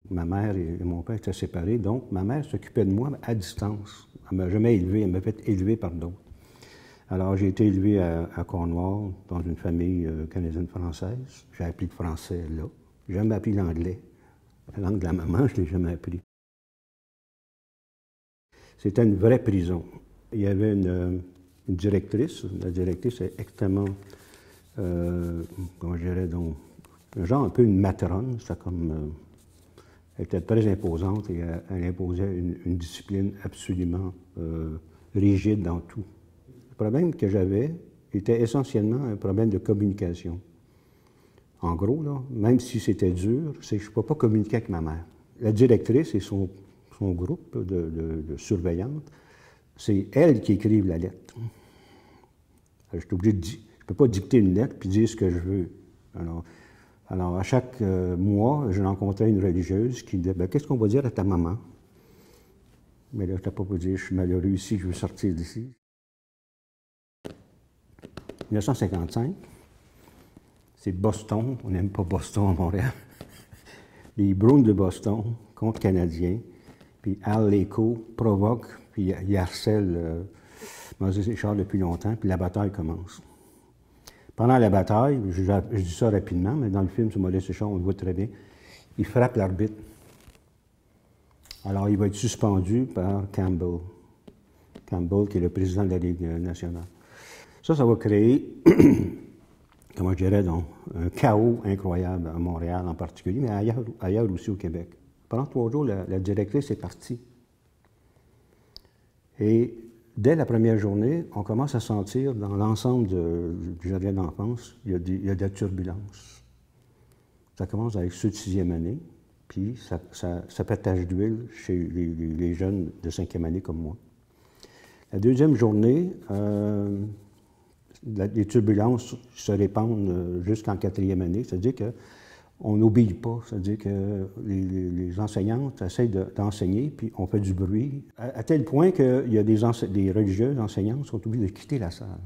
Ma mère et mon père étaient séparés, donc ma mère s'occupait de moi à distance. Elle ne m'a jamais élevé, elle m'a fait élever par d'autres. Alors, j'ai été élevé à Cornwall, dans une famille canadienne-française. J'ai appris le français là. J'ai jamais appris l'anglais. La langue de la maman, je ne l'ai jamais appris. C'était une vraie prison. Il y avait une directrice. La directrice est extrêmement, comment je dirais donc, un genre un peu une matrone. C'était comme, elle était très imposante et elle imposait une discipline absolument rigide dans tout. Le problème que j'avais était essentiellement un problème de communication. En gros, là, même si c'était dur, c'est que je ne peux pas communiquer avec ma mère. La directrice et son groupe de surveillantes, c'est elles qui écrivent la lettre. Alors, je suis obligé je ne peux pas dicter une lettre puis dire ce que je veux. Alors à chaque mois, je rencontrais une religieuse qui disait « Qu'est-ce qu'on va dire à ta maman? » Mais là, je n'étais pas pour dire « Je suis malheureux ici, je veux sortir d'ici. » 1955, c'est Boston, on n'aime pas Boston à Montréal. Les Bruins de Boston contre Canadiens, puis Al Laco provoque, puis il harcèle Moses Richard depuis longtemps, puis la bataille commence. Pendant la bataille, je dis ça rapidement, mais dans le film sur Moses Richard, on le voit très bien, il frappe l'arbitre. Alors, il va être suspendu par Campbell. Campbell, qui est le président de la Ligue nationale. Ça va créer, comment je dirais donc, un chaos incroyable à Montréal en particulier, mais ailleurs aussi au Québec. Pendant 3 jours, la directrice est partie. Et dès la première journée, on commence à sentir dans l'ensemble du jardin d'enfance, il y a de la turbulence. Ça commence avec ceux de 6e année, puis ça fait tache d'huile chez les jeunes de 5e année comme moi. La deuxième journée, les turbulences se répandent jusqu'en 4e année, c'est-à-dire qu'on n'obéit pas, c'est-à-dire que les enseignantes essayent d'enseigner, puis on fait du bruit, à tel point qu'il y a des religieuses enseignantes qui sont obligées de quitter la salle.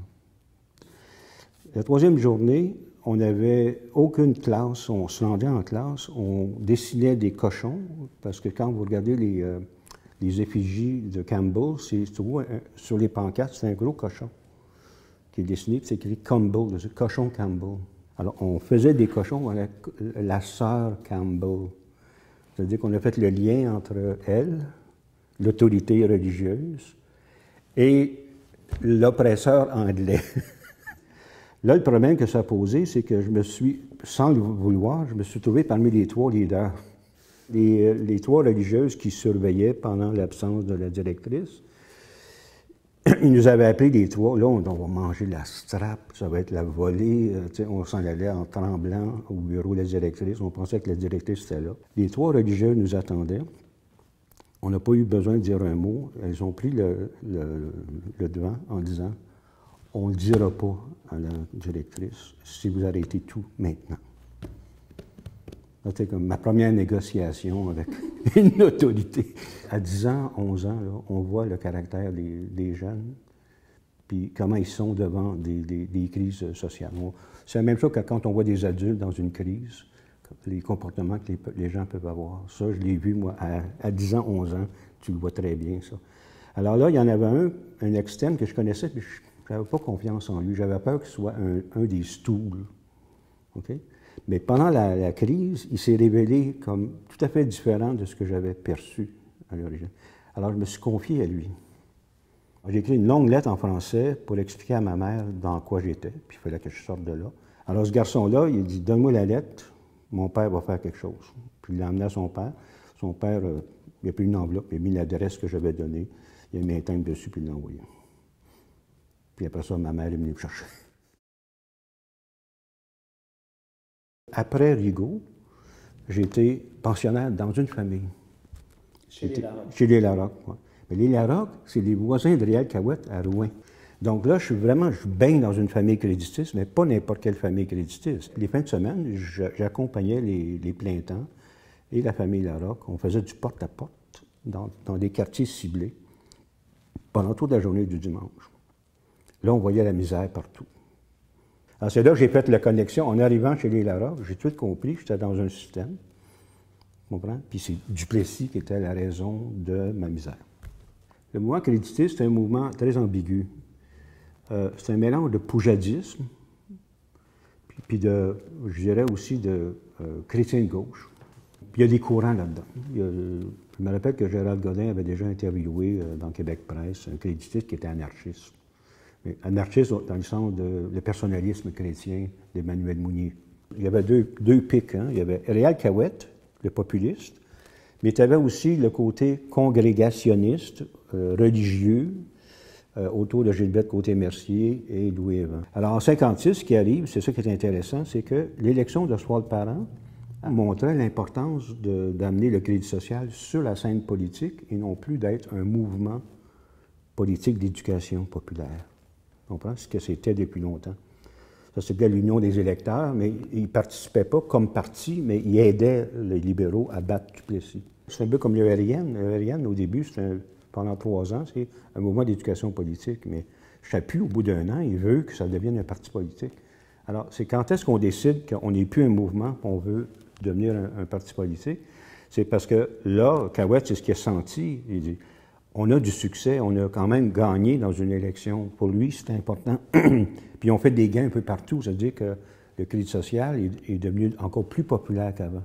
La 3e journée, on n'avait aucune classe, on se rendait en classe, on dessinait des cochons, parce que quand vous regardez les effigies de Campbell, sur les pancartes, c'est un gros cochon qui est dessiné, puis c'est écrit Campbell, le cochon Campbell. Alors, on faisait des cochons avec la sœur Campbell. C'est-à-dire qu'on a fait le lien entre elle, l'autorité religieuse, et l'oppresseur anglais. Là, le problème que ça a posé, c'est que sans le vouloir, je me suis trouvé parmi les 3 leaders. Les 3 religieuses qui surveillaient pendant l'absence de la directrice. Ils nous avaient appelés les 3, là, on va manger la strap, ça va être la volée. On s'en allait en tremblant au bureau de la directrice. On pensait que la directrice était là. Les 3 religieuses nous attendaient. On n'a pas eu besoin de dire un mot. Elles ont pris le devant en disant « On ne le dira pas à la directrice si vous arrêtez tout maintenant. » C'était comme ma première négociation avec une autorité. À 10 ans, 11 ans, là, on voit le caractère des jeunes, puis comment ils sont devant des crises sociales. C'est la même chose que quand on voit des adultes dans une crise, les comportements que les gens peuvent avoir. Ça, je l'ai vu, moi, à 10 ans, 11 ans, tu le vois très bien, ça. Alors là, il y en avait un externe que je connaissais, puis je n'avais pas confiance en lui. J'avais peur qu'il soit un des stools. OK? Mais pendant la crise, il s'est révélé comme tout à fait différent de ce que j'avais perçu à l'origine. Alors, je me suis confié à lui. J'ai écrit une longue lettre en français pour expliquer à ma mère dans quoi j'étais, puis il fallait que je sorte de là. Alors, ce garçon-là, il dit « Donne-moi la lettre, mon père va faire quelque chose. » Puis il l'a emmené à son père. Son père, il a pris une enveloppe, il a mis l'adresse que j'avais donnée, il a mis un timbre dessus, puis il l'a envoyé. Puis après ça, ma mère est venue me chercher. Après Rigaud, j'ai été pensionnaire dans une famille. Chez les Larocque, oui. Mais les Larocque, c'est les voisins de Réal-Cahouette à Rouen. Donc là, je baigne dans une famille créditiste, mais pas n'importe quelle famille créditiste. Les fins de semaine, j'accompagnais les plein-temps et la famille Larocque. On faisait du porte-à-porte dans des quartiers ciblés pendant toute la journée du dimanche. Là, on voyait la misère partout. Alors, c'est là que j'ai fait la connexion. En arrivant chez les Larocque, j'ai tout compris, j'étais dans un système. comprends? Puis c'est Duplessis qui était la raison de ma misère. Le mouvement créditiste, c'est un mouvement très ambigu. C'est un mélange de poujadisme, puis de, je dirais aussi, de chrétien de gauche. Puis il y a des courants là-dedans. Je me rappelle que Gérald Godin avait déjà interviewé dans Québec Presse un créditiste qui était anarchiste. Mais anarchiste dans le sens de le personnalisme chrétien d'Emmanuel Mounier. Il y avait deux pics. Hein? Il y avait Réal Cahouette, le populiste, mais tu avais aussi le côté congrégationniste, religieux, autour de Gilbert Côté-Mercier et Louis Evans. Alors, en 1956, ce qui arrive, c'est ça qui est intéressant, c'est que l'élection d'Oswald Parent montrait l'importance d'amener le crédit social sur la scène politique et non plus d'être un mouvement politique d'éducation populaire. On comprend ce que c'était depuis longtemps. Ça s'appelait l'Union des électeurs, mais ils ne participaient pas comme parti, mais ils aidaient les libéraux à battre Duplessis. C'est un peu comme le RN. Le RN, au début, pendant 3 ans, c'est un mouvement d'éducation politique, mais Chaput, au bout d'1 an, il veut que ça devienne un parti politique. Alors, c'est quand est-ce qu'on décide qu'on n'est plus un mouvement, qu'on veut devenir un parti politique? C'est parce que là, Cahouette, c'est ce qu'il a senti. Il dit, on a du succès, on a quand même gagné dans une élection. Pour lui, c'était important. Puis on fait des gains un peu partout, c'est-à-dire que le crédit social est devenu encore plus populaire qu'avant.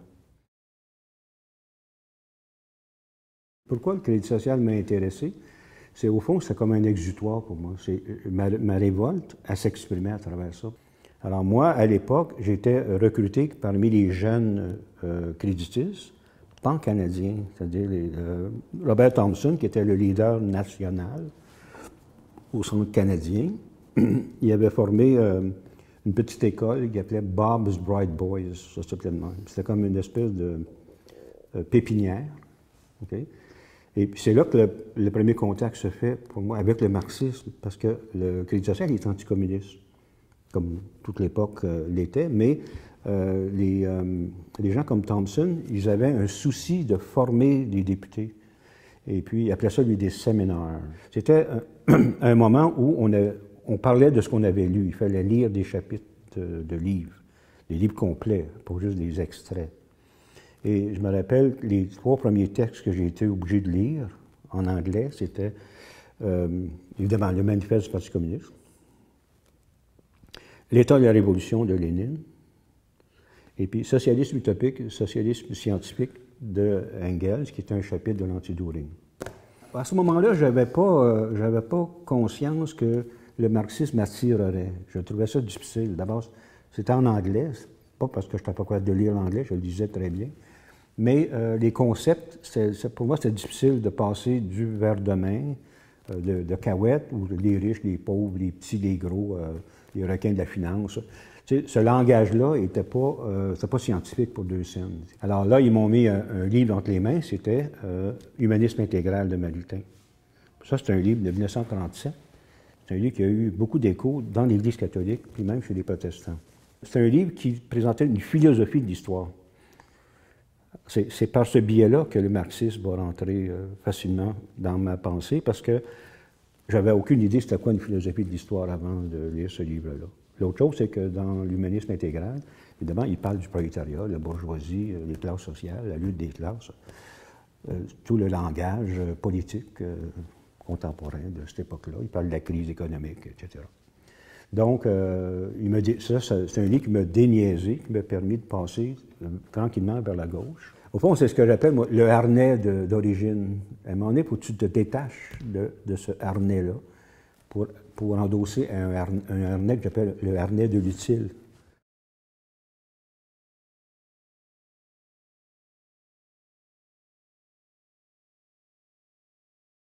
Pourquoi le crédit social m'a intéressé? C'est au fond, c'est comme un exutoire pour moi. Ma révolte, elle s'exprimait à travers ça. Alors moi, à l'époque, j'étais recruté parmi les jeunes créditistes, pan-canadiens, c'est-à-dire Robert Thompson, qui était le leader national au Centre canadien. Il avait formé une petite école qu'il appelait Bob's Bright Boys, ça s'appelait de même. C'était comme une espèce de pépinière. Okay? Et puis c'est là que le premier contact se fait pour moi avec le marxisme, parce que le crédit social est anticommuniste, comme toute l'époque l'était, mais les gens comme Thompson, ils avaient un souci de former des députés. Et puis, ils appelaient ça des séminaires. C'était un moment où on parlait de ce qu'on avait lu. Il fallait lire des chapitres de livres, des livres complets, pas juste des extraits. Et je me rappelle que les 3 premiers textes que j'ai été obligé de lire en anglais, c'était évidemment le Manifeste du Parti communiste, L'État de la Révolution de Lénine, et puis Socialisme utopique, Socialisme scientifique de Engels, qui est un chapitre de l'Anti-Düring. À ce moment-là, je n'avais pas conscience que le marxisme m'attirerait. Je trouvais ça difficile. D'abord, c'était en anglais, pas parce que je n'étais pas capable de lire l'anglais, je le disais très bien, mais les concepts, pour moi, c'était difficile de passer du vers demain, de Cahouette, où les riches, les pauvres, les petits, les gros, les requins de la finance. Tu sais, ce langage-là n'était pas scientifique pour 2 cents. Alors là, ils m'ont mis un livre entre les mains, c'était Humanisme intégral de Maritain. Ça, c'est un livre de 1937. C'est un livre qui a eu beaucoup d'écho dans l'Église catholique, puis même chez les protestants. C'est un livre qui présentait une philosophie de l'histoire. C'est par ce biais-là que le marxisme va rentrer facilement dans ma pensée, parce que j'avais aucune idée c'était quoi une philosophie de l'histoire avant de lire ce livre-là. L'autre chose, c'est que dans l'humanisme intégral, évidemment, il parle du prolétariat, la bourgeoisie, les classes sociales, la lutte des classes, tout le langage politique contemporain de cette époque-là. Il parle de la crise économique, etc. Donc, c'est un livre qui m'a déniaisé, qui m'a permis de passer tranquillement vers la gauche. Au fond, c'est ce que j'appelle, moi, le harnais d'origine. À un moment donné, il faut que tu te détaches de ce harnais-là pour endosser un harnais que j'appelle le harnais de l'utile.